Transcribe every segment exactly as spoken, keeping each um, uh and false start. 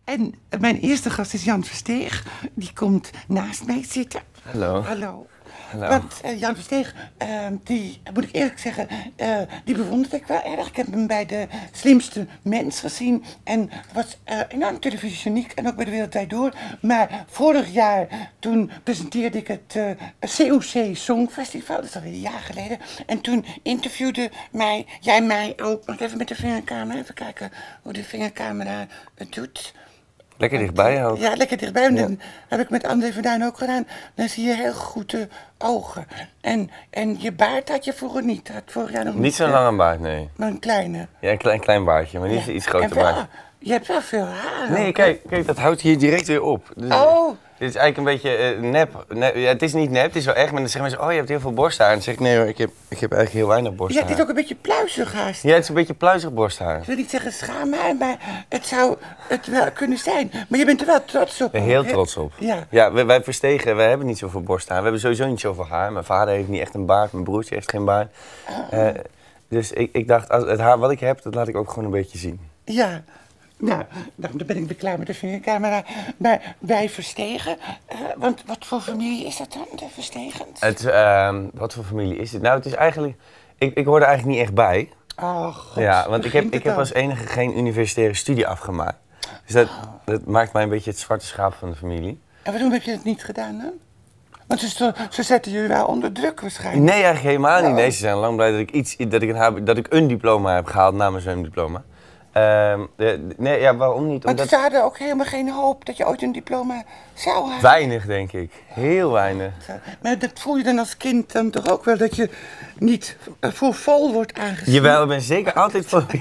En mijn eerste gast is Jan Versteeg. Die komt naast mij zitten. Hallo. Hallo. Hallo. Want uh, Jan Versteeg, uh, die, moet ik eerlijk zeggen, uh, die bewonderde ik wel erg. Ik heb hem bij De Slimste Mens gezien. En was uh, enorm televisioniek en ook bij De Wereld Draait Door. Maar vorig jaar, toen presenteerde ik het uh, C O C Songfestival. Dat is alweer een jaar geleden. En toen interviewde mij, jij mij ook. Mag ik even met de vingercamera even kijken hoe de vingercamera het doet. Lekker dichtbij ook. Ja, lekker dichtbij. En dat heb ik met André van Duin ook gedaan. Dan zie je heel goed de ogen. En, en je baard had je vroeger niet. Had vorig jaar nog niet. Niet zo'n lange baard, nee. Maar een kleine. Ja, een klein, klein baardje, maar niet Ja. iets groter En wel, baard. je hebt wel veel haar. Nee, ook, kijk, kijk, dat houdt hier direct weer op. Dus, Oh. Dit is eigenlijk een beetje uh, nep. nep. Ja, het is niet nep, het is wel echt. Maar dan zeggen mensen, oh, je hebt heel veel borsthaar. En dan zeg ik, nee hoor, ik heb, ik heb eigenlijk heel weinig hè? borsthaar. Ja, het is ook een beetje pluizig haast. Ja, het is een beetje pluizig borsthaar. Ik wil niet zeggen schaamhaar, maar het zou het wel kunnen zijn. Maar je bent er wel trots op. Ik ben ook, heel hè? trots op. Ja. Ja, wij, wij Verstegen, wij hebben niet zoveel borsthaar. We hebben sowieso niet zoveel haar. Mijn vader heeft niet echt een baard, mijn broertje heeft geen baard. Oh. Uh, dus ik, ik dacht, als het haar wat ik heb, dat laat ik ook gewoon een beetje zien. Ja. Nou, dan ben ik weer klaar met de vingercamera. Maar wij Verstegen, uh, want wat voor familie is dat dan, de Verstegens? Het, uh, wat voor familie is het? Nou, het is eigenlijk, ik, ik hoor er eigenlijk niet echt bij. Oh, god. Ja, want ik heb, Begint ik heb het als enige geen universitaire studie afgemaakt. Dus dat, dat maakt mij een beetje het zwarte schaap van de familie. En waarom heb je dat niet gedaan dan? Want ze, ze zetten jullie wel onder druk waarschijnlijk. Nee, eigenlijk helemaal niet. Oh. Nee, ze zijn lang blij dat ik, iets, dat ik, een, dat ik een diploma heb gehaald na mijn zwemdiploma. Uh, de, nee, ja, waarom niet? Want Omdat... ze hadden ook helemaal geen hoop dat je ooit een diploma zou halen. Weinig, denk ik. Heel weinig. Maar dat voel je dan als kind dan toch ook wel, dat je niet voor vol wordt aangezien? Jawel, ik ben zeker altijd voor... ik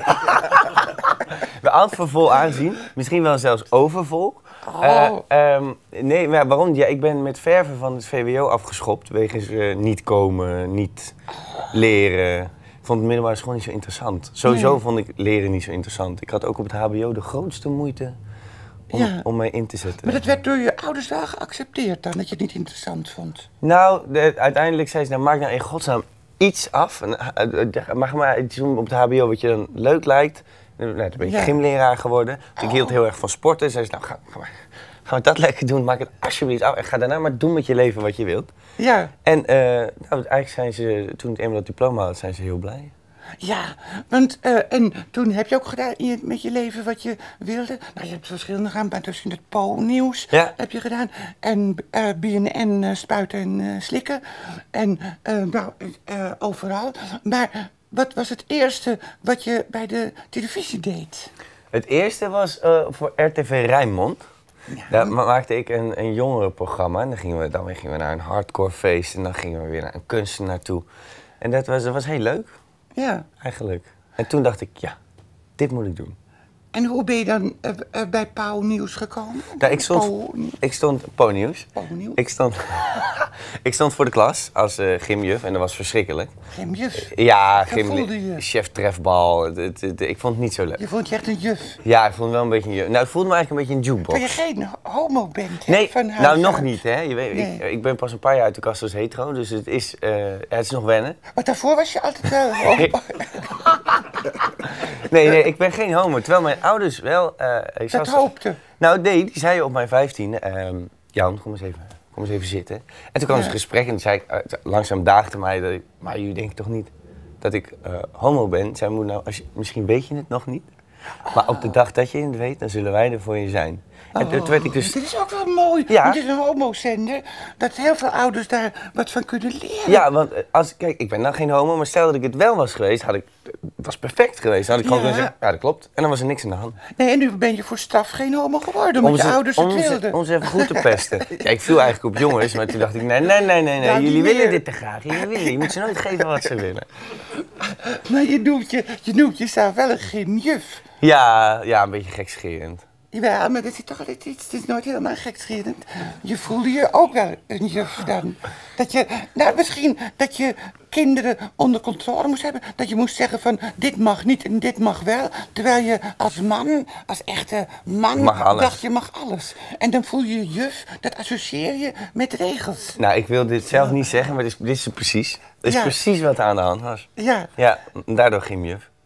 ben altijd voor vol aanzien. Misschien wel zelfs overvol. Oh. Uh, um, nee, maar waarom? Ja, ik ben met verven van het V W O afgeschopt. Wegens uh, niet komen, niet leren. Ik vond het middelbare school niet zo interessant. Sowieso nee. vond ik leren niet zo interessant. Ik had ook op het H B O de grootste moeite om, ja. om mij in te zetten. Maar dat werd door je ouders wel geaccepteerd dan, dat je het niet interessant vond? Nou, de, uiteindelijk zei ze, nou maak nou in godsnaam iets af. En, uh, mag maar iets doen op het H B O wat je dan leuk lijkt. Nou, toen ben ik ja. gymleraar geworden. Dus oh. ik hield heel erg van sporten. Zei ze, nou ga, ga maar. Gaan we dat lekker doen, maak het alsjeblieft af en ga daarna maar doen met je leven wat je wilt. Ja. En uh, nou, eigenlijk zijn ze, toen ik eenmaal dat diploma had, zijn ze heel blij. Ja, want uh, en toen heb je ook gedaan in je, met je leven wat je wilde. Nou, je hebt verschillende gedaan, maar tussen het Po-nieuws ja. heb je gedaan. En uh, B N N uh, spuiten en uh, slikken. En uh, nou, uh, overal. Maar wat was het eerste wat je bij de televisie deed? Het eerste was uh, voor R T V Rijnmond. Ja. Daar maakte ik een, een jongerenprogramma en dan gingen, we, dan gingen we naar een hardcore feest en dan gingen we weer naar een kunstenaar toe. En dat was, dat was heel leuk. Ja. Eigenlijk. En toen dacht ik, ja, dit moet ik doen. En hoe ben je dan uh, uh, bij Pauw Nieuws gekomen? Nou, ik stond, ik stond, Pauw Nieuws. Pauw Nieuws. Ik stond, ik stond voor de klas als uh, gymjuf en dat was verschrikkelijk. Gymjuf? Ja, Wat voelde je? chef trefbal. Het, het, het, ik vond het niet zo leuk. Je vond je echt een juf? Ja, ik vond het wel een beetje een juf. Nou, ik voelde me eigenlijk een beetje een jukebox. Dat je geen homo bent, nee, van huis nou nog uit. niet, hè. Je weet, nee. ik, ik ben pas een paar jaar uit de kast als hetero, dus het is, uh, het is nog wennen. Maar daarvoor was je altijd wel homo. nee, nee, ik ben geen homo. Terwijl mijn ouders wel... Uh, ik dat hoopte. Nou, nee, die zeiden op mijn vijftiende... Uh, Jan, kom eens, even, kom eens even zitten. En toen kwam ja. ze een gesprek en toen zei ik... Uh, langzaam daagde mij dat ik... Maar jullie denken toch niet dat ik uh, homo ben? Zij moet nou, als je, misschien weet je het nog niet. Maar op de dag dat je het weet, dan zullen wij er voor je zijn. Oh, en toen werd ik dus... Dit is ook wel mooi. Ja. Het is een homozender. Dat heel veel ouders daar wat van kunnen leren. Ja, want als, kijk, ik ben dan geen homo, maar stel dat ik het wel was geweest, had ik, het was perfect geweest. Dan had ik gewoon ja. kunnen zeggen, ja dat klopt. En dan was er niks aan de hand. Nee, en nu ben je voor straf geen homo geworden, omdat je ouders het wilden. Om ze even goed te pesten. Ja, ik viel eigenlijk op jongens, maar toen dacht ik, nee, nee, nee, nee, nee. Ja, jullie willen meer. dit te graag. Jullie willen, je moet ze nooit geven wat ze willen. Maar je noemt, je, je noemt jezelf wel een gymjuf. Ja, ja, een beetje gekscherend. Ja, maar dat is toch altijd iets, het is nooit helemaal gekscherend. Je voelde je ook wel een juf dan. Dat je, nou misschien dat je kinderen onder controle moest hebben. Dat je moest zeggen van dit mag niet en dit mag wel. Terwijl je als man, als echte man, dacht je mag alles. En dan voel je je juf, dat associeer je met regels. Nou, ik wil dit zelf niet zeggen, maar dit is, dit is precies. Dit is ja. precies wat er aan de hand was. Ja. Ja, daardoor gymjuf.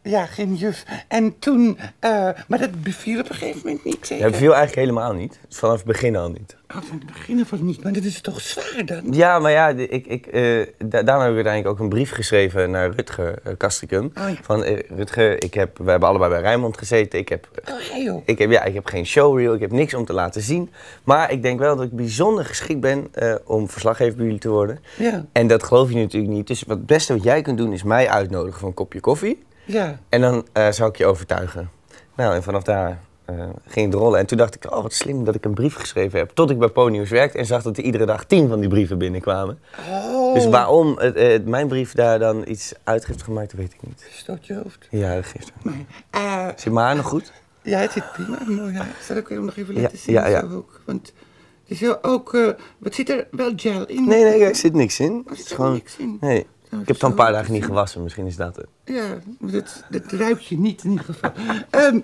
Ja, geen juf. En toen, uh, maar dat beviel op een gegeven moment niet, zeker? Dat beviel eigenlijk helemaal niet. Vanaf het begin al niet. Oh, van het begin af al niet, maar dat is toch zwaar dan? Ja, maar ja, ik, ik, uh, da daarom heb ik uiteindelijk ook een brief geschreven naar Rutger uh, Kastricum. Oh, ja. Van, uh, Rutger, ik heb, we hebben allebei bij Rijnmond gezeten. Ik heb, oh, hey, joh. Ik heb, ja, ik heb geen showreel, ik heb niks om te laten zien. Maar ik denk wel dat ik bijzonder geschikt ben uh, om verslaggever bij jullie te worden. Ja. En dat geloof je natuurlijk niet. Dus wat het beste wat jij kunt doen is mij uitnodigen voor een kopje koffie. Ja. En dan uh, zou ik je overtuigen. Nou, en vanaf daar uh, ging het rollen. En toen dacht ik, oh wat slim dat ik een brief geschreven heb. Tot ik bij PoNews werkte en zag dat er iedere dag tien van die brieven binnenkwamen. Oh. Dus waarom het, uh, mijn brief daar dan iets uit heeft gemaakt, dat weet ik niet. Stoot je hoofd? Ja, dat geeft wel. Uh, Zit mijn haar nog goed? Ja, het zit prima. Mooi haar. Zal ik hem nog even laten ja, zien? Ja, ja. Zo ook. Want het is heel ook, uh, wat zit er wel gel in? Nee, nee, er zit niks in. Oh, er zit is gewoon niks in? Nee. Ik heb het al een paar dagen niet gewassen, misschien is dat het. Ja, dat, dat ruik je niet in ieder geval. um,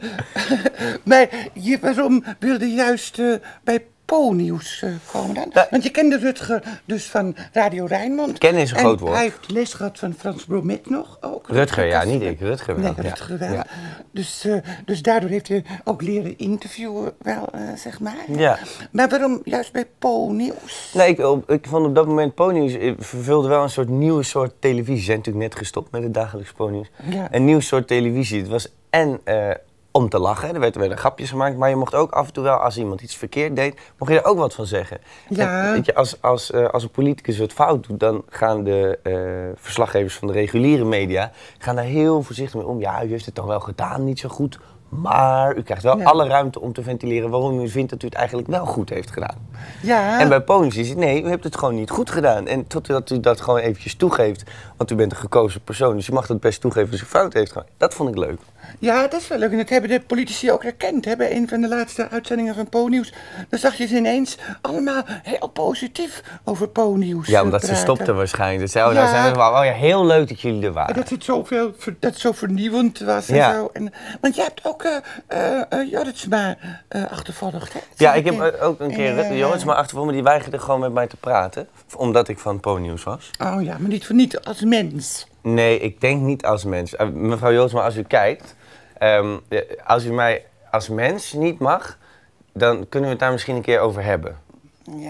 maar je, waarom wilde je juist uh, bij PoNews uh, komen dan? Da Want je kende Rutger dus van Radio Rijnmond. Kennen is een groot woord. Hij heeft les gehad van Frans Bromet nog ook. Rutger, ja, niet ik. Rutger wel. Nee, Rutger wel. Ja. Dus, uh, dus daardoor heeft hij ook leren interviewen wel, uh, zeg maar. Ja. Maar waarom juist bij PoNews? Nee, ik, op, ik vond op dat moment PoNews vervulde wel een soort nieuwe soort televisie. Ze zijn natuurlijk net gestopt met het dagelijks PoNews. Ja. Een nieuw soort televisie. Het was en... Uh, om te lachen, er werden, werden grapjes gemaakt, maar je mocht ook af en toe wel, als iemand iets verkeerd deed, mocht je er ook wat van zeggen. Ja. En, weet je, als, als, uh, als een politicus wat fout doet, dan gaan de uh, verslaggevers van de reguliere media gaan daar heel voorzichtig mee om. Ja, u heeft het toch wel gedaan, niet zo goed, maar u krijgt wel ja. alle ruimte om te ventileren waarom u vindt dat u het eigenlijk wel goed heeft gedaan. Ja. En bij PoNews is het, nee, u hebt het gewoon niet goed gedaan. En totdat u dat gewoon eventjes toegeeft, want u bent een gekozen persoon, dus u mag dat best toegeven als u fout heeft gedaan. Dat vond ik leuk. Ja, dat is wel leuk. En dat hebben de politici ook herkend. Hè? Bij een van de laatste uitzendingen van PoNews. Dan zag je ze ineens allemaal heel positief over PoNews. Ja, omdat praten. ze stopten waarschijnlijk. Dat zei, oh, nou zijn we wel, oh ja, heel leuk dat jullie er waren. Dat het, zoveel, dat het zo vernieuwend was en ja. zo. En, want jij hebt ook uh, uh, uh, Jorritsma uh, achtervolgd, hè? Ja, ik heb uh, ook een keer uh, Jorritsma achtervolgd, maar die weigerde gewoon met mij te praten. Omdat ik van PoNews was. Oh ja, maar niet, voor niet als mens. Nee, ik denk niet als mens. Uh, mevrouw Jorritsma, als u kijkt... Um, als u mij als mens niet mag, dan kunnen we het daar misschien een keer over hebben. Ja.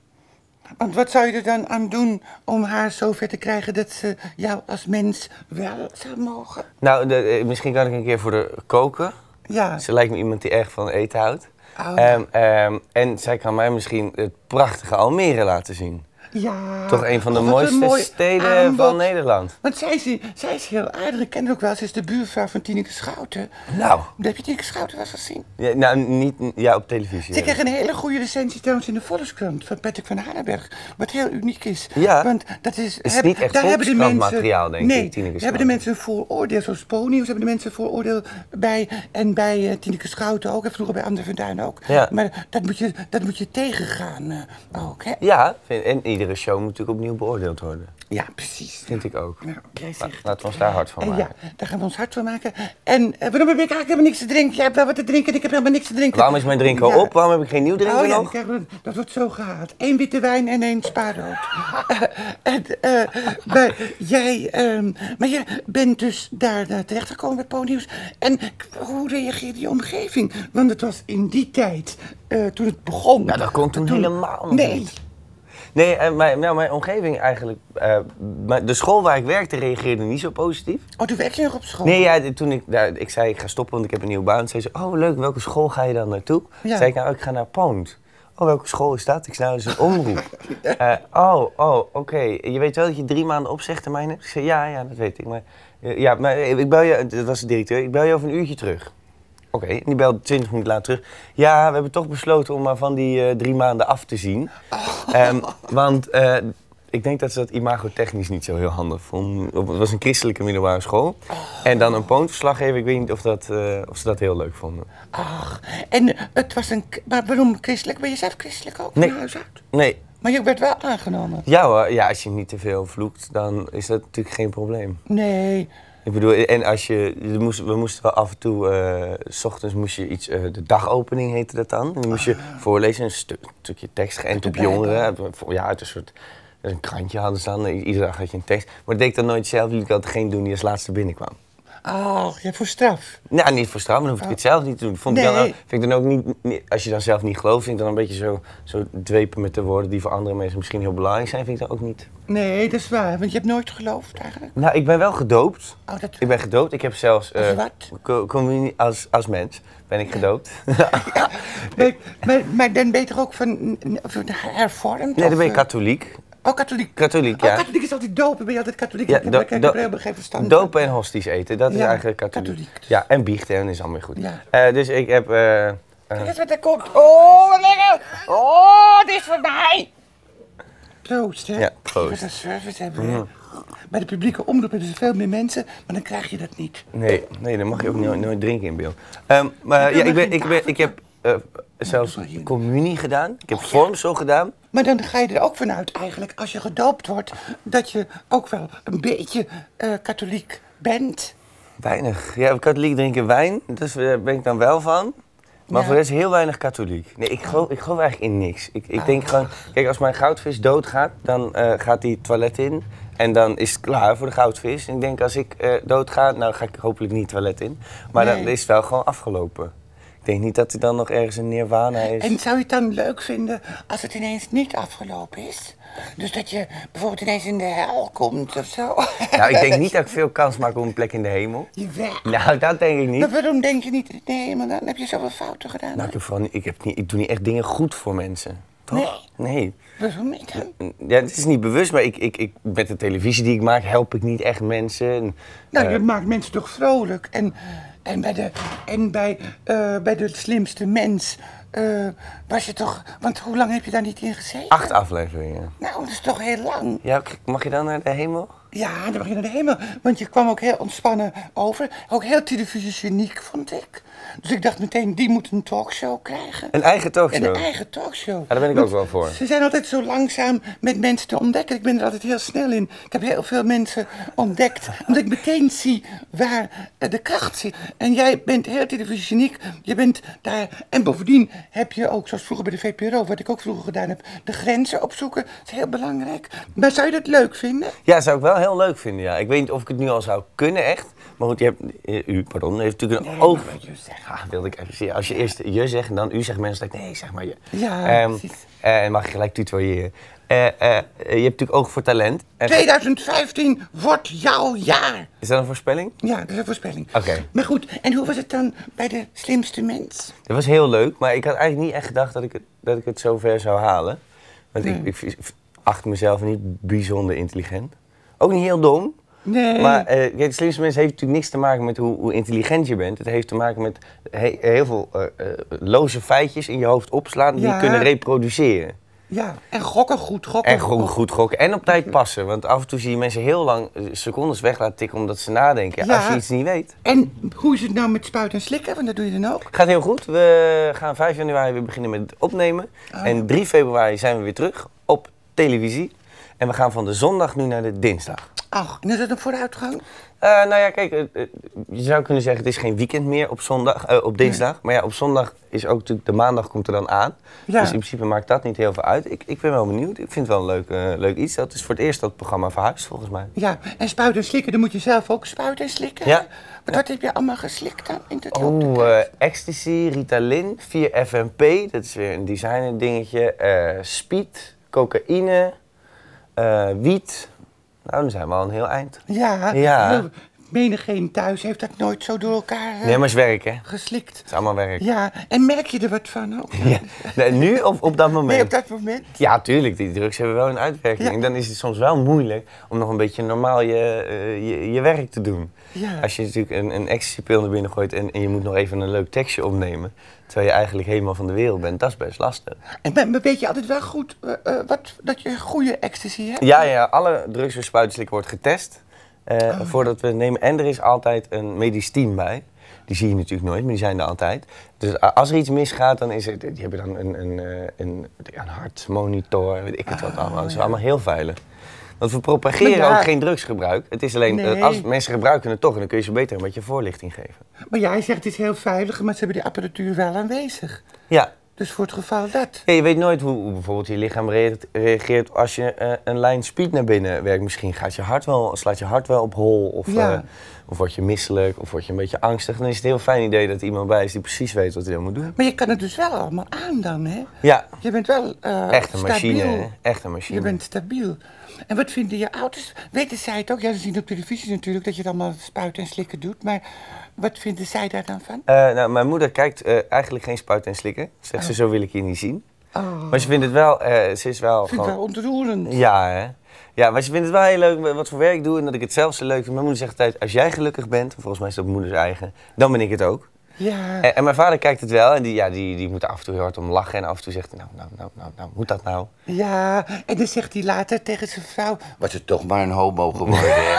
Want wat zou je er dan aan doen om haar zover te krijgen dat ze jou als mens wel zou mogen? Nou, de, misschien kan ik een keer voor haar koken. Ja. Ze lijkt me iemand die erg van eten houdt. Oh. Um, um, en zij kan mij misschien het prachtige Almere laten zien. Ja. Toch een van de oh, mooiste mooi steden aanbod. van Nederland. Want zij is, zij is heel aardig. Ik ken haar ook wel. Ze is de buurvrouw van Tineke Schouten. Nou. Heb je Tineke Schouten wel eens gezien? Ja, nou, niet ja, op televisie. Ze kreeg een hele goede recensie trouwens in de Volkskrant van Patrick van Hanenberg. Wat heel uniek is. Ja. Want dat is... Het is heb, niet echt daar hebben de mensen, materiaal, denk nee, ik, Tineke daar hebben de mensen een vooroordeel. Zoals PoNews hebben de mensen een vooroordeel bij. En bij uh, Tineke Schouten ook. En vroeger bij André van Duin ook. Ja. Maar dat moet je, dat moet je tegengaan uh, ook, hè? Ja, en iedere show moet natuurlijk opnieuw beoordeeld worden. Ja, precies. Vind ik ook. Nou, jij zegt Laten we ons daar hard van maken. Ja, daar gaan we ons hard van maken. En uh, waarom heb ik eigenlijk helemaal niks te drinken? Jij hebt wel wat te drinken en ik heb helemaal niks te drinken. Waarom is mijn drinken ja. al op? Waarom heb ik geen nieuw drinken oh, ja, nog? Kijk, dat wordt zo gehaald. Eén witte wijn en één spaarrood. uh, en, uh, maar jij, um, maar je bent dus daar uh, terechtgekomen bij PoNews. En hoe reageerde je omgeving? Want het was in die tijd, uh, toen het begon. Nou, dat kon toen, toen helemaal nog nee. niet. Nee, uh, mijn, nou, mijn omgeving eigenlijk, uh, de school waar ik werkte reageerde niet zo positief. Oh, toen werk je nog op school? Nee, ja, toen ik, nou, ik zei ik ga stoppen, want ik heb een nieuwe baan. Zei ze, oh leuk, welke school ga je dan naartoe? Ja. Zei ik, nou ik ga naar Poont. Oh, welke school is dat? Ik zei, nou, dat is een omroep. uh, oh, oh, oké. Okay. Je weet wel dat je drie maanden opzegtermijn hebt? Ik zei, ja, ja, dat weet ik. Maar, uh, ja, maar ik bel je, dat was de directeur, ik bel je over een uurtje terug. Oké, okay, en die belde twintig minuten later terug. Ja, we hebben toch besloten om maar van die uh, drie maanden af te zien. Oh. Um, want uh, ik denk dat ze dat imagotechnisch niet zo heel handig vonden. Het was een christelijke middelbare school. Oh. En dan een poonverslaggever, ik weet niet of, dat, uh, of ze dat heel leuk vonden. Ach, en het was een... Maar waarom christelijk? Ben je zelf christelijk ook nee. van huis uit? Nee. Maar je werd wel aangenomen? Ja hoor, ja, als je niet te veel vloekt, dan is dat natuurlijk geen probleem. Nee. Ik bedoel, en als je, je moest, we moesten wel af en toe, uh, 's ochtends moest je iets, uh, de dagopening heette dat dan. En dan moest je ah. voorlezen, een stu stukje tekst geënt op jongeren. Ja, uit een soort, een krantje hadden ze dan, iedere dag had je een tekst. Maar dat deed ik dan nooit zelf, liet ik altijd geen doen die als laatste binnenkwam. Oh, ja, voor straf. Ja, niet voor straf, maar dan hoef ik het zelf niet te doen. Vond ik Nee. dan, ook- vind ik dan ook niet, niet- als je dan zelf niet gelooft, vind ik dan een beetje zo, zo dwepen met de woorden die voor andere mensen misschien heel belangrijk zijn, vind ik dan ook niet. Nee, dat is waar, want je hebt nooit geloofd eigenlijk. Nou, ik ben wel gedoopt. Oh, dat... Ik ben gedoopt. Ik heb zelfs Als eh, wat? co- communie als, als mens ben ik gedoopt. Maar, maar, maar dan ben je toch ook van, van hervormd? Nee, dan of, ben je eh, katholiek. Oh, katholiek. Katholiek, Oh, ja. katholiek is altijd dopen. Ben je altijd katholiek? Ja, ik heb, do- ik heb do- er helemaal geen verstand van. Dopen en hosties eten, dat is Ja, eigenlijk katholiek. katholiek dus. Ja, en biechten en is allemaal weer goed. Ja. Eh, dus ik heb... eh, eh, Kijk eens wat er komt. Oh, wat lekker. Oh, dit is voor mij. Proost, hè? Ja, proost. Wat een service hebben we. Bij de publieke omroep hebben ze veel meer mensen, maar dan krijg je dat niet. nee, nee, dan mag je ook nooit, nooit drinken in beeld. Ehm, maar ja, ik, ben, ik, ben, ik heb eh, zelfs communie gedaan. Ik heb vormsel gedaan. Maar dan ga je er ook vanuit eigenlijk, als je gedoopt wordt, dat je ook wel een beetje eh, katholiek bent. Weinig. Ja, katholiek drinken wijn, dus daar ben ik dan wel van. Maar Ja. voor de rest heel weinig katholiek. Nee, ik geloof, ik geloof eigenlijk in niks. Ik, ik denk gewoon, kijk, als mijn goudvis doodgaat, dan eh, gaat hij het toilet in. En dan is het klaar voor de goudvis. En ik denk, als ik eh, doodga, nou ga ik hopelijk niet het toilet in. Maar Nee. dan is het wel gewoon afgelopen. Ik denk niet dat er dan nog ergens een nirvana is. En zou je het dan leuk vinden als het ineens niet afgelopen is? Dus dat je bijvoorbeeld ineens in de hel komt of zo? Nou, ik denk niet dat ik veel kans maak op een plek in de hemel. Jawel. Nou, dat denk ik niet. Maar waarom denk je niet, nee, maar dan heb je zoveel fouten gedaan. Nou, ik, heb vooral niet, ik, heb niet, ik doe niet echt dingen goed voor mensen. Toch? Nee. Waarom niet dan? Ja, het is niet bewust, maar ik, ik, ik, met de televisie die ik maak help ik niet echt mensen. En, Nou, eh, je maakt mensen toch vrolijk. En, en, bij, de, en bij, eh, bij de slimste mens eh, was je toch... Want hoe lang heb je daar niet in gezeten? acht afleveringen. Nou, dat is toch heel lang. Ja, k- mag je dan naar de hemel? Ja, dan mag je naar de hemel. Want je kwam ook heel ontspannen over. Ook heel televisioniek, vond ik. Dus ik dacht meteen, die moet een talkshow krijgen. Een eigen En talkshow. een eigen talkshow. Ja, daar ben ik ook wel voor. Ze zijn altijd zo langzaam met mensen te ontdekken. Ik ben er altijd heel snel in. Ik heb heel veel mensen ontdekt. Omdat ik meteen zie waar eh, de kracht zit. En jij bent heel televisioniek. Je bent daar... En bovendien heb je ook, zoals vroeger bij de V P R O... wat ik ook vroeger gedaan heb, de grenzen opzoeken. Dat is heel belangrijk. Maar zou je dat leuk vinden? Ja, zou ik wel heel leuk vinden, ja. Ik weet niet of ik het nu al zou kunnen, echt. Maar goed, je hebt, eh, u, pardon, heeft natuurlijk een Nee, oog... maar je zegt- Ah, wilde ik even zien. Als je eerst je zegt en dan u zegt, mensen denken, nee, zeg maar je. Ja, Ehm, precies. eh, En mag je gelijk tutoyeren. Eh, eh, je hebt natuurlijk oog voor talent. En- tweeduizend vijftien wordt jouw jaar. Is dat een voorspelling? Ja, dat is een voorspelling. Oké. Maar goed, en hoe was het dan bij de slimste mens? Dat was heel leuk, maar ik had eigenlijk niet echt gedacht dat ik het, dat ik het zo ver zou halen. Want ik, ik, ik acht mezelf niet bijzonder intelligent. Ook niet heel dom. Nee. Maar eh, kijk, de slimste mens heeft natuurlijk niks te maken met hoe, hoe intelligent je bent. Het heeft te maken met he- heel veel eh, eh, loze feitjes in je hoofd opslaan die Ja. kunnen reproduceren. Ja, en gokken goed, gokken En goed, goed gokken en op tijd passen. Want af en toe zie je mensen heel lang eh, secondes weg laten tikken omdat ze nadenken. Ja. Als je iets niet weet. En hoe is het nou met spuiten en slikken? Want dat doe je dan ook. Gaat heel goed. We gaan vijf januari weer beginnen met het opnemen. Oh. En drie februari zijn we weer terug op televisie. En we gaan van de zondag nu naar de dinsdag. Ach, en is dat een vooruitgang? Eh, nou ja, kijk, eh, eh, je zou kunnen zeggen het is geen weekend meer op, zondag, eh, op dinsdag. Maar ja, op zondag is ook natuurlijk, de maandag komt er dan aan. Ja. Dus in principe maakt dat niet heel veel uit. Ik, ik ben wel benieuwd. Ik vind het wel een leuk, eh, leuk iets. Dat is voor het eerst dat het programma verhuist, volgens mij. Ja, en spuiten en slikken, dan moet je zelf ook spuiten en slikken. Ja. Maar wat heb je allemaal geslikt dan in het Oh, eh, ecstasy, Ritalin, vier F M P. Dat is weer een designer dingetje. eh speed, cocaïne, eh, wiet. Nou, dan zijn we al een heel eind. Ja, Ja. heel- menigeen thuis heeft dat nooit zo door elkaar eh, Nee, maar het is werk, hè? Het geslikt. is allemaal werk. Ja, en merk je er wat van ook? Ja. Nee, nu of op dat moment? Nee, op dat moment? Ja, tuurlijk. Die drugs hebben wel een uitwerking. Ja. En dan is het soms wel moeilijk om nog een beetje normaal je, eh, je, je werk te doen. Ja. Als je natuurlijk een, een ecstasy-pil naar binnen gooit en, en je moet nog even een leuk tekstje opnemen, terwijl je eigenlijk helemaal van de wereld bent, dat is best lastig. En maar- maar weet je altijd wel goed eh, eh, wat, dat je goede ecstasy hebt? Ja, ja, alle drugs en spuitenslikken wordt getest eh, voordat we het nemen. En er is altijd een medisch team bij. Die zie je natuurlijk nooit, maar die zijn er altijd. Dus a- als er iets misgaat, dan is het, die hebben dan een, een, eh, een, ja, een hartmonitor, weet ik het wat allemaal. Dat is allemaal heel veilig. Want we propageren Maar ja- ook geen drugsgebruik. Het is alleen, eh, Nee. als mensen gebruiken het toch, dan kun je ze beter een beetje voorlichting geven. Maar jij zegt het is heel veilig, maar ze hebben die apparatuur wel aanwezig. Ja, Dus voor het geval dat. ja, je weet nooit hoe, hoe bijvoorbeeld je lichaam rea- reageert als je eh, een lijn speed naar binnen werkt. Misschien gaat je hart wel, slaat je hart wel op hol. Of, Ja. eh, of word je misselijk, of word je een beetje angstig. Dan is het een heel fijn idee dat er iemand bij is die precies weet wat hij dan moet doen. Maar je kan het dus wel allemaal aan dan, hè? Ja. Je bent wel uh, Echt een machine, stabiel. hè? Echt een machine. Je bent stabiel. En wat vinden je ouders? Weten zij het ook? Ja, ze zien op televisie natuurlijk dat je het allemaal spuiten en slikken doet. Maar wat vinden zij daar dan van? Uh, nou, mijn moeder kijkt uh, eigenlijk geen spuiten en slikken. Zegt oh. ze, zo wil ik je niet zien. Oh. Maar ze vindt het wel, uh, ze is wel Vindt het wel ontroerend. Ja, hè. Ja, maar ze vindt het wel heel leuk wat voor werk ik doe en dat ik het zelf zo leuk vind. Mijn moeder zegt altijd, als jij gelukkig bent, volgens mij is dat moeders eigen, dan ben ik het ook. Ja. En, en mijn vader kijkt het wel en die, ja, die, die moet af en toe heel hard om lachen en af en toe zegt hij, nou, nou, nou, nou, nou, moet dat nou? Ja, en dan zegt hij later tegen zijn vrouw, was het toch maar een homo geworden, hè?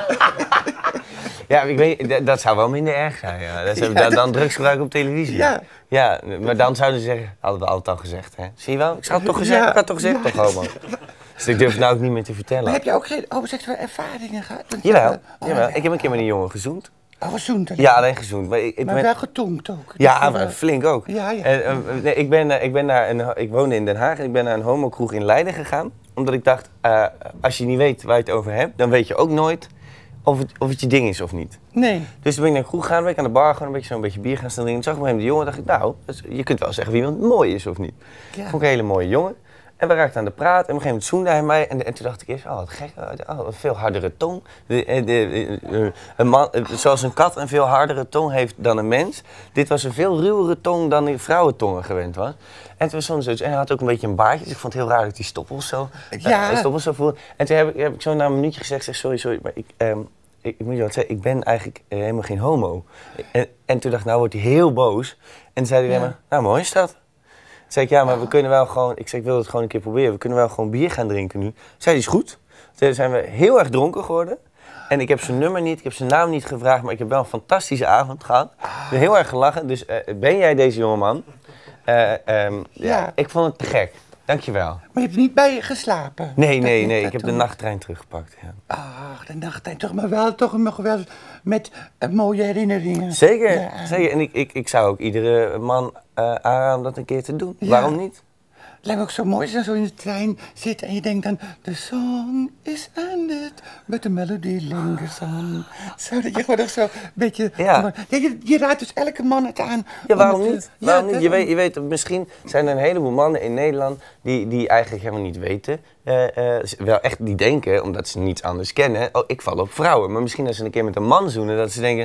Ja, ik weet, dat zou wel minder erg zijn, ja. Dat is, ja, dan, dan drugsgebruik op televisie. Ja. Ja, maar dan zouden ze zeggen, hadden we altijd al gezegd, hè? Zie je wel, ik had het toch gezegd, ja. ik had toch gezegd, ja. toch homo. Dus ik durf het nou ook niet meer te vertellen. Maar heb je ook geen homoseksuele ervaringen gehad? Jawel, oh, jawel. Ja. Ik heb een keer met een jongen gezoend. Oh, gezoend? Alleen. Ja, alleen gezoend. Maar, ik, ik maar ben... wel getonkt ook? Ja, maar flink ook. Ja, ja. En, uh, nee, ik, ben, ik, ben naar een, ik woonde in Den Haag en ik ben naar een homokroeg in Leiden gegaan. Omdat ik dacht, uh, als je niet weet waar je het over hebt, dan weet je ook nooit of het, of het je ding is of niet. Nee. Dus toen ben ik naar een kroeg gegaan, ben ik aan de bar gewoon een beetje zo'n beetje bier gaan staan drinken. Toen zag ik op een gegeven moment de jongen dacht ik, nou, je kunt wel zeggen wie iemand mooi is of niet. Ja. Vond ik een hele mooie jongen. En we raakten aan de praat en op een gegeven moment zoende hij mij. En, en toen dacht ik eerst, oh wat gek, oh, een veel hardere tong. De, de, de, de, een man, zoals een kat een veel hardere tong heeft dan een mens. Dit was een veel ruwere tong dan ik vrouwentongen gewend was. En toen was zo'n zoiets. En hij had ook een beetje een baardje. Dus ik vond het heel raar dat ik die stoppels zo, ja. uh, stoppels zo voelde. En toen heb ik, heb ik zo na een minuutje gezegd, zeg, sorry, sorry, maar ik... Um, Ik, ik moet je wat zeggen, ik ben eigenlijk uh, helemaal geen homo. En, en toen dacht ik, nou wordt hij heel boos. En toen zei hij ja. me, nou mooi is dat. Toen zei ik, ja, maar we kunnen wel gewoon, ik zei, ik wil het gewoon een keer proberen. We kunnen wel gewoon bier gaan drinken nu. Zei hij, is goed. Toen zijn we heel erg dronken geworden. En ik heb zijn nummer niet, ik heb zijn naam niet gevraagd, maar ik heb wel een fantastische avond gehad. Ik ben heel erg gelachen, dus uh, ben jij deze jongeman? Uh, um, ja. ja, ik vond het te gek. Dankjewel. Maar je hebt er niet bij je geslapen? Nee, nee, nee. Ik heb de nachttrein teruggepakt. Ja. Ach, de nachttrein. Toch maar wel, toch nog wel met uh, mooie herinneringen. Zeker, ja. zeker. En ik, ik, ik zou ook iedere man uh, aanraden om dat een keer te doen. Ja. Waarom niet? Het lijkt me ook zo mooi als je zo in de trein zit en je denkt dan... The song is ended, but the melody lingers on. Zo dat je gewoon nog zo een beetje... Ja. Je, je raadt dus elke man het aan. Ja, waarom niet? Ja, waarom niet? Je, weet, je weet, misschien zijn er een heleboel mannen in Nederland die, die eigenlijk helemaal niet weten. Uh, uh, wel echt die denken, omdat ze niets anders kennen. Oh, ik val op vrouwen. Maar misschien als ze een keer met een man zoenen, dat ze denken...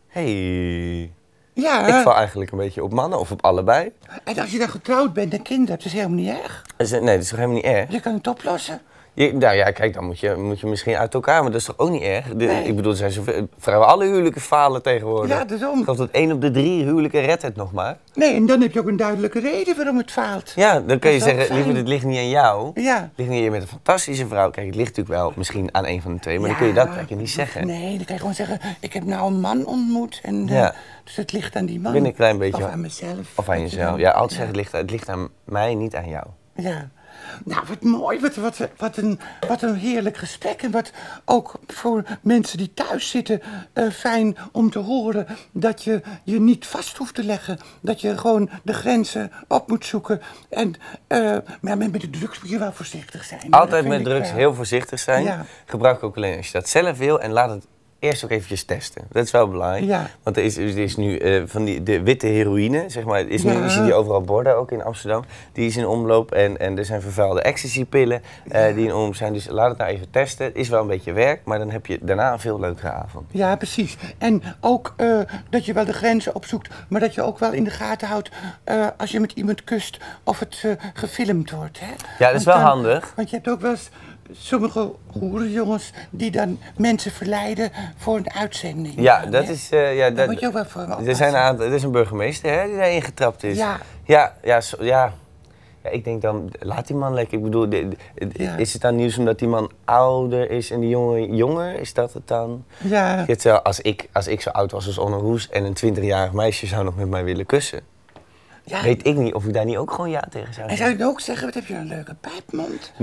Hey, ja. Ik val eigenlijk een beetje op mannen of op allebei. En als je dan getrouwd bent en kinderen hebt, is helemaal niet erg. Nee, dat is toch helemaal niet erg? Je kan het oplossen. Je, nou ja, kijk, dan moet je, moet je misschien uit elkaar, maar dat is toch ook niet erg? De, nee. Ik bedoel, er zijn zoveel, vrijwel alle huwelijken falen tegenwoordig. Ja, daarom. Ik geloof dat één op de drie huwelijken redt het nog maar. Nee, en dan heb je ook een duidelijke reden waarom het faalt. Ja, dan kun je zeggen, lieve, het ligt niet aan jou. Ja. Het ligt niet aan je met een fantastische vrouw. Kijk, het ligt natuurlijk wel misschien aan een van de twee, maar ja, dan kun je dat eigenlijk niet zeggen. Nee, dan kan je gewoon zeggen, ik heb nou een man ontmoet en uh, ja. dus het ligt aan die man. Ben een klein beetje. Of aan mezelf. Of aan jezelf. Ja, altijd zeggen, het ligt, het ligt aan mij, niet aan jou. Ja. Nou, wat mooi, wat, wat, wat, een, wat een heerlijk gesprek. En wat ook voor mensen die thuis zitten uh, fijn om te horen dat je je niet vast hoeft te leggen. Dat je gewoon de grenzen op moet zoeken. En uh, maar met de drugs moet je wel voorzichtig zijn. Altijd met drugs wel. Heel voorzichtig zijn. Ja. Gebruik ook alleen als je dat zelf wil en laat het eerst ook eventjes testen. Dat is wel belangrijk. Ja. Want er is, er is nu uh, van die de witte heroïne, zeg maar, is nu, ja. je ziet die overal borden, ook in Amsterdam. Die is in omloop en, en er zijn vervuilde ecstasy-pillen uh, ja. die in omloop zijn. Dus laat het nou even testen. Het is wel een beetje werk, maar dan heb je daarna een veel leukere avond. Ja, precies. En ook uh, dat je wel de grenzen opzoekt, maar dat je ook wel in de gaten houdt uh, als je met iemand kust of het uh, gefilmd wordt. Hè? Ja, dat is wel dan, handig. Want je hebt ook wel eens sommige hoerenjongens die dan mensen verleiden voor een uitzending. Ja, dat is... Uh, ja, dat moet je ook wel voor oppassen. Er, zijn een aantal, er is een burgemeester hè, die daarin getrapt is. Ja. Ja, ja, so, ja. Ja, ik denk dan, laat die man lekker. Ik bedoel, de, de, de, ja. is het dan nieuws omdat die man ouder is en die jongen jonger? Is dat het dan? Ja. Het, als, ik, als ik zo oud was als Onno Hoes en een twintigjarig meisje zou nog met mij willen kussen. Ja. Weet ik niet of ik daar niet ook gewoon ja tegen zou zeggen. En zou je ook zeggen, wat heb je een leuke pijpmond?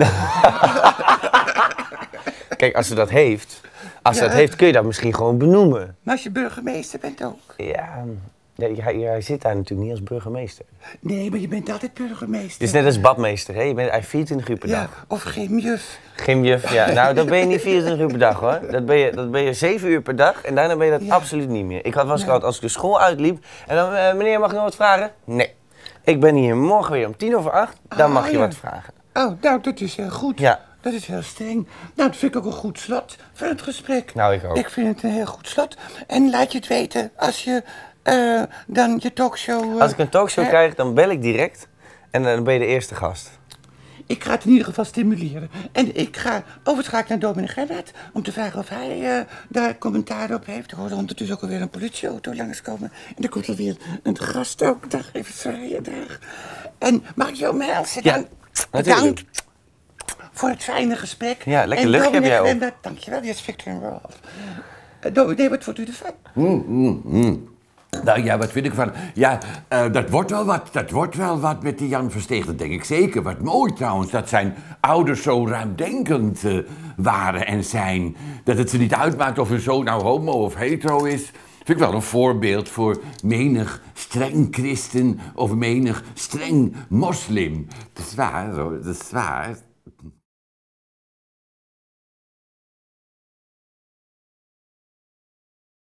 Kijk, als ze dat heeft, als ja. ze dat heeft, kun je dat misschien gewoon benoemen. Maar als je burgemeester bent ook. Ja, Nee, hij, hij zit daar natuurlijk niet als burgemeester. Nee, maar je bent altijd burgemeester. Het is net als badmeester, hè? Je bent eigenlijk vierentwintig uur per Ja, dag. of gymjuf. Gymjuf, ja. Nou, dat ben je niet vierentwintig uur per dag, hoor. Dat ben je, dat ben je zeven uur per dag en daarna ben je dat Ja. absoluut niet meer. Ik had wel eens Ja. gehad als ik de school uitliep en dan, uh, meneer, mag ik nog wat vragen? Nee. Ik ben hier morgen weer om tien over acht, dan Ah, mag je ja. wat vragen. Oh, nou, dat is heel goed. Ja. Dat is heel streng. Nou, dat vind ik ook een goed slot van het gesprek. Nou, ik ook. Ik vind het een heel goed slot. En laat je het weten als je uh, dan je talkshow... Uh, Als ik een talkshow hè? krijg, dan bel ik direct en dan ben je de eerste gast. Ik ga het in ieder geval stimuleren. En ik ga overschakelen naar dominee Gerrit om te vragen of hij uh, daar commentaar op heeft. Ik hoorde ondertussen ook alweer een politieauto langskomen. En er komt alweer een gast ook. Dag, even zwaaien, dag. En mag ik jou omhelzen dan? Ja, natuurlijk. Bedankt voor het fijne gesprek. Ja, lekker en luchtje heb jij ook. Glenda, dankjewel, die is Victor en Rolf. Uh, dominee, wat vond u ervan? Mm, mm, mm. Nou ja, wat vind ik van... Ja, uh, dat wordt wel wat. Dat wordt wel wat met die Jan Versteeg. Dat denk ik zeker. Wat mooi trouwens, dat zijn ouders zo ruimdenkend uh, waren en zijn. Dat het ze niet uitmaakt of hun zoon nou homo of hetero is. Vind ik wel een voorbeeld voor menig streng christen of menig streng moslim. Dat is waar, hoor. Dat is waar.